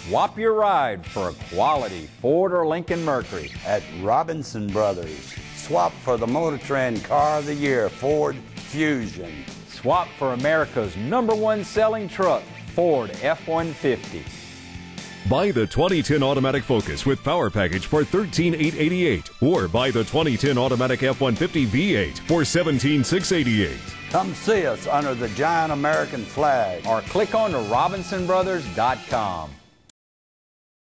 Swap your ride for a quality Ford or Lincoln Mercury at Robinson Brothers. Swap for the Motor Trend Car of the Year, Ford Fusion. Swap for America's #1 selling truck, Ford F-150. Buy the 2010 Automatic Focus with Power Package for $13,888 or buy the 2010 Automatic F-150 V8 for $17,688. Come see us under the giant American flag or click on to RobinsonBrothers.com.